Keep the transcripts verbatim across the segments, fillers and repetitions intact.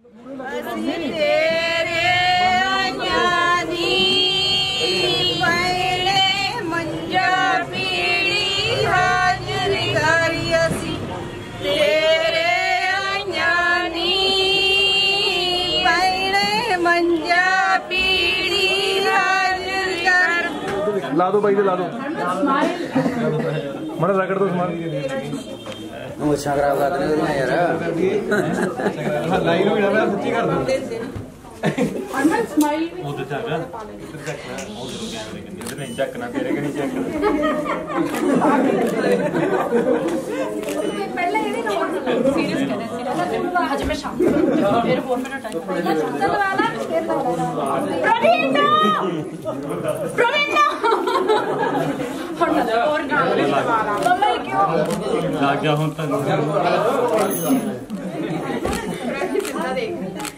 ला दो भाई, ला दो मन रगड़ दो सामान। अच्छा खराब कर रहे हो यार। लाइन में ना सच्ची कर दो। अमन स्माइल उधर चल रहा इधर चेक कर उधर कैमरे के इधर नहीं चेक करना, तेरे के नहीं चेक करना। पहले ये नोट सीरियस करना, सीरियस आज मैं शाम फिर फोन में टाइम चल वाला फिर प्रवीण प्रवीण और गाने वाला मम्मा क्यों ला गया हूं तो कितना देख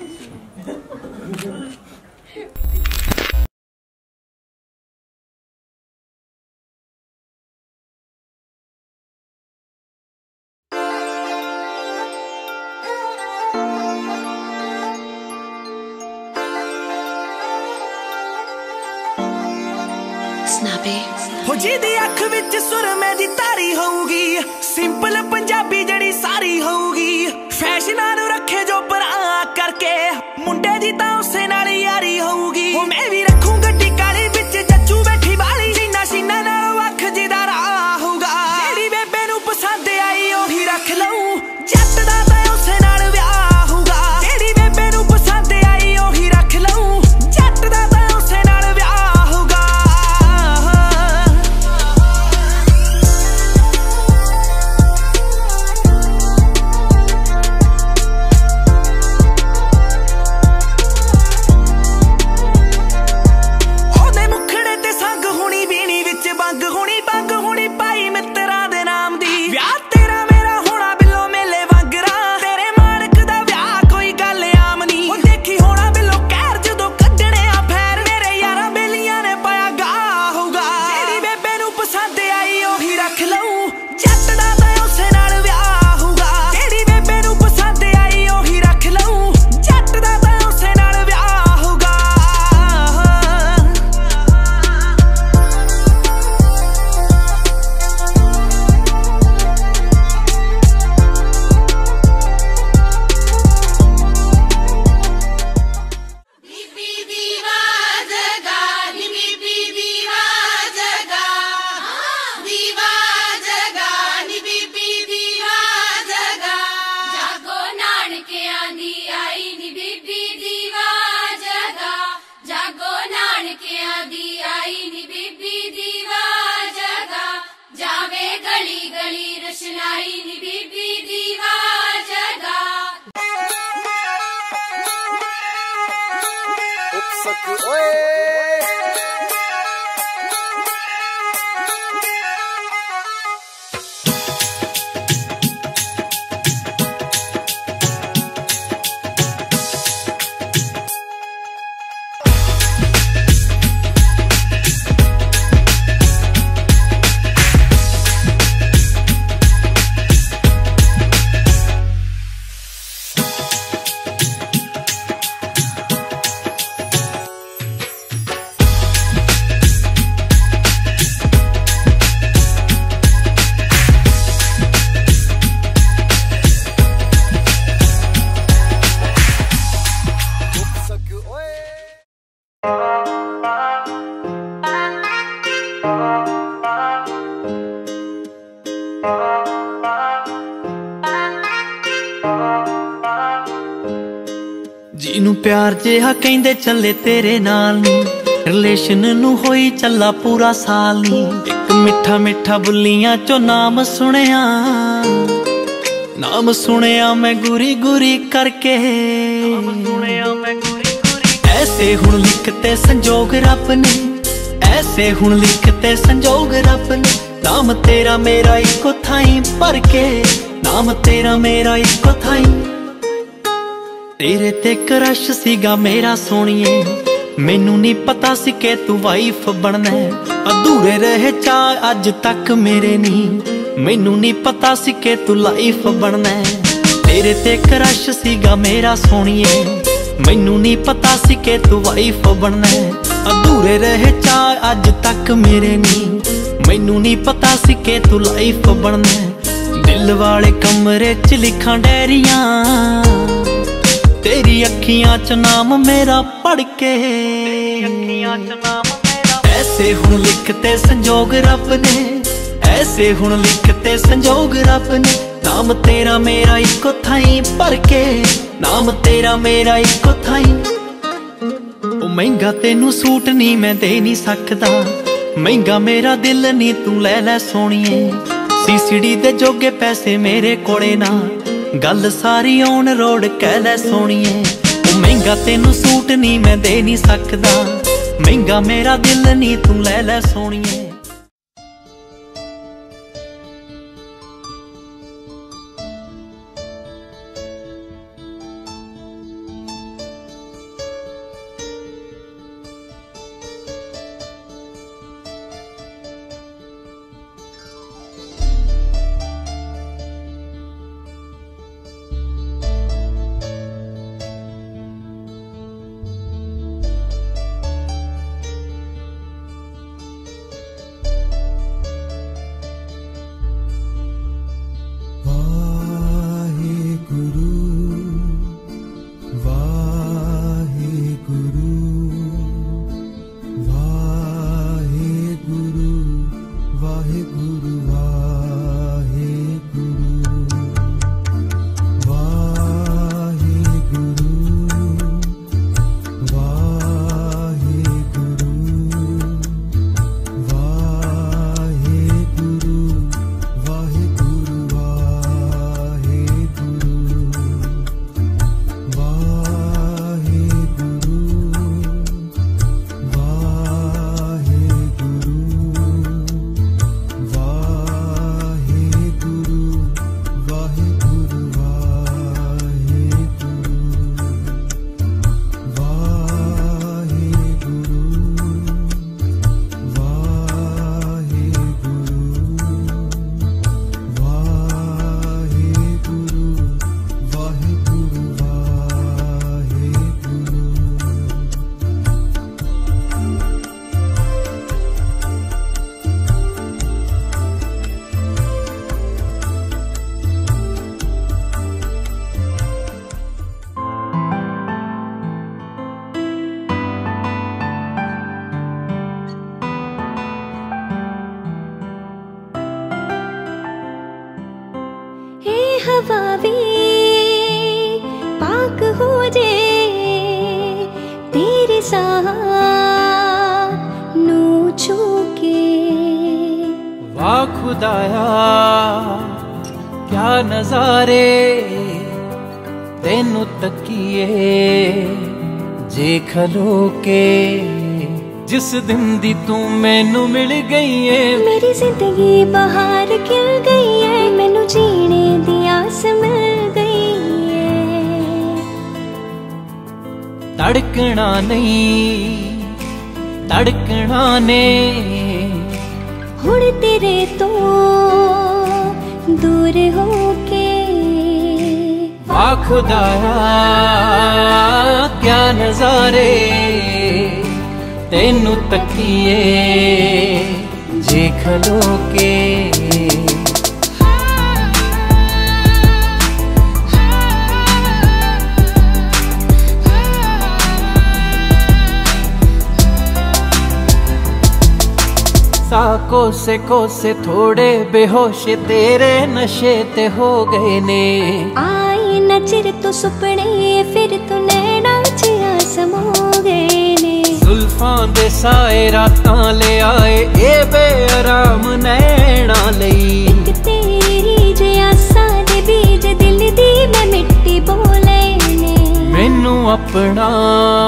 हो जिहदी अख विच सुरमे दी तारी होऊगी, सिंपल पंजाबी जड़ी सारी होऊगी, फैशनां नूं रखे जो परां करके मुंडे दी तां उसे नाल यारी होऊगी। हो मैं भी रखूं गड्डी काली विच जच्चू बैठी बाली, सीना सीना नाल अख जिदा राह होऊगा। जेड़ी बेबे नूं पसंद आई ओही रख लऊं, जट दा तां उसे नाल विआह होऊगा। जेड़ी बेबे नूं पसंद आई ओही रख लऊं, जट दा तां उसे नाल विआह होऊगा। बंग हुणी बंग हुणी पाई मित्रा दे नाम दी, व्याह तेरा मेरा होना बिलो मेले वांगरा, तेरे मालक दा व्याह कोई गल आम नी। ओ देखी होना बिलो कहर जदों कड्डणे आ फैर, मेरे यारां बेलियां ने पाया गा होगा। जेड़ी बेबे नूं पसंद आई ओही रख लऊं, जट दा तां उसे नाल व्याह होगा। जेड़ी बेबे नूं पसंद आई ओही रख लऊं, जट दा तां उसे नाल व्याह होगा। जिनू प्यार जिहा कहंदे चले तेरे नाल नी, रिलेशन नू होई चला पूरा साल नी। एक मिठा मिठा बुलियां चो नाम सुनिया, नाम सुनिया मैं गुरी गुरी करके, ऐसे हुण लिखते संजोग रब ने, ऐसे हुण लिखते संजोग रब ने। नाम तेरा मेरा इको थाई भर के, नाम तेरा मेरा इको थाई। तेरे ते क्रश सीगा मेरा सोनिए, मैनू नहीं पता सी के तू वाइफ बनना है। अधूरे रहे चाह अज तक मेरे नी, मैनू नहीं पता सी के तू लाइफ बनना है। तेरे ते क्रश सीगा मेरा सोनिए, मैनू नहीं पता सी के तू वाइफ बनना है। अधूरे रहे चाह अज तक मेरे नी, मैनू नहीं पता सी के तू लाइफ बनना है। दिल वाले कमरे च लिखां डायरियां, तेरी अखियां च नाम मेरा पढ़ के, ऐसे हुण लिखते संजोग रब ने, ऐसे हुण लिखते संजोग रब ने। नाम तेरा मेरा इको थाई भर के, नाम तेरा मेरा इको थाई। ओ महंगा तेनू सूट नहीं मैं दे नहीं सकदा, महंगा मेरा दिल नहीं तू ले लै सोनिए। सीसीडी दे जोगे पैसे मेरे कोले ना, गल सारी ऑन रोड कह लै सोनिए। ओ महंगा तेनू सूट नहीं मैं दे नहीं सकदा, महंगा मेरा दिल नहीं तू ले लै सोनिए। हवा भी पाक हो जे तेरे साह नू छू के। वाह खुदाया क्या नजारे तेनू तकिए जे खलो के। जिस दिन दी तू मैनू मिल गई है, मेरी जिंदगी बाहर खिल गई है, मैनू जीने दी आस मिल गई है। तड़कना नहीं तड़कना ने हुण तेरे तो दूर होके। वाह खुदाया क्या नजारे तेनू तकिए जे खलो के। सा कोसे कोसे थोड़े बेहोश तेरे नशे ते हो गए ने। आई न चिर तो सुपने फिर तू नैना च आसम हो गए ने। जुल्फां दे साए रातां ले आए ए बेआराम नैना लई। एक तेरी जे आसां दे बीज दिल दी मैं मिट्टी बोले ने। मैनू अपना